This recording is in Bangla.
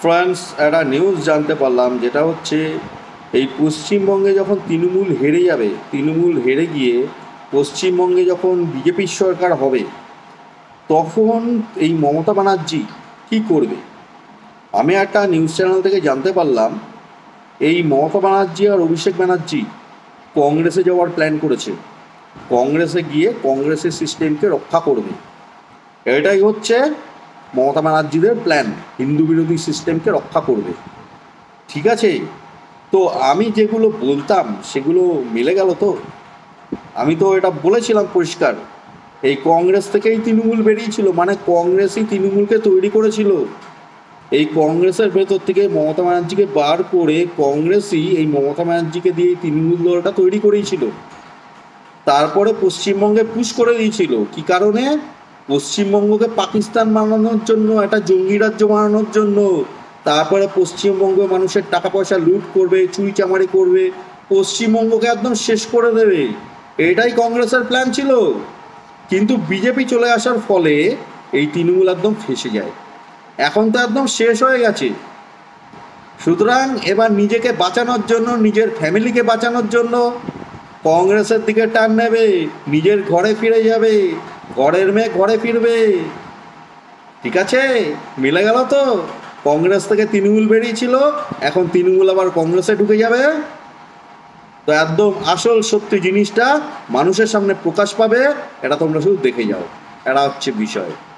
ফ্রেন্ডস, একটা নিউজ জানতে পারলাম, যেটা হচ্ছে এই পশ্চিমবঙ্গে যখন তৃণমূল হেরে যাবে, তৃণমূল হেরে গিয়ে পশ্চিমবঙ্গে যখন বিজেপির সরকার হবে, তখন এই মমতা ব্যানার্জি কী করবে। আমি একটা নিউজ চ্যানেল থেকে জানতে পারলাম এই মমতা ব্যানার্জি আর অভিষেক ব্যানার্জি কংগ্রেসে যাওয়ার প্ল্যান করেছে। কংগ্রেসে গিয়ে কংগ্রেসের সিস্টেমকে রক্ষা করবে, এটাই হচ্ছে মমতা ব্যানার্জিদের প্ল্যান, হিন্দু বিরোধী সিস্টেমকে রক্ষা করবে। ঠিক আছে, তো আমি যেগুলো বলতাম সেগুলো মিলে গেল তো। আমি তো এটা বলেছিলাম পরিষ্কার, এই কংগ্রেস থেকেই তৃণমূল বেরিয়েছিল, মানে কংগ্রেসই তৃণমূলকে তৈরি করেছিল। এই কংগ্রেসের ভেতর থেকে মমতা ব্যানার্জিকে বার করে কংগ্রেসই এই মমতা ব্যানার্জিকে দিয়ে তৃণমূল দলটা তৈরি করেছিল। তারপরে পশ্চিমবঙ্গে পুশ করে দিয়েছিল, কি কারণে? পশ্চিমবঙ্গকে পাকিস্তান বানানোর জন্য, একটা জঙ্গি রাজ্য বানানোর জন্য। তারপরে পশ্চিমবঙ্গে মানুষের টাকা পয়সা লুট করবে, চুরি চামারি করবে, পশ্চিমবঙ্গকে একদম শেষ করে দেবে। এটাই কংগ্রেসের প্ল্যান ছিল। কিন্তু বিজেপি চলে আসার ফলে এই তৃণমূল একদম ফেঁসে যায়, এখন তো একদম শেষ হয়ে গেছে। সুতরাং এবার নিজেকে বাঁচানোর জন্য, নিজের ফ্যামিলিকে বাঁচানোর জন্য কংগ্রেসের দিকে টান নেবে, নিজের ঘরে ফিরে যাবে, ঘরের মেয়ে ঘরে ফিরবে। ঠিক আছে, মিলে গেল তো। কংগ্রেস থেকে তৃণমূল বেরিয়েছিল, এখন তৃণমূল আবার কংগ্রেসে ঢুকে যাবে। তো একদম আসল সত্যি জিনিসটা মানুষের সামনে প্রকাশ পাবে, এটা তোমরা শুধু দেখে যাও, এটা হচ্ছে বিষয়।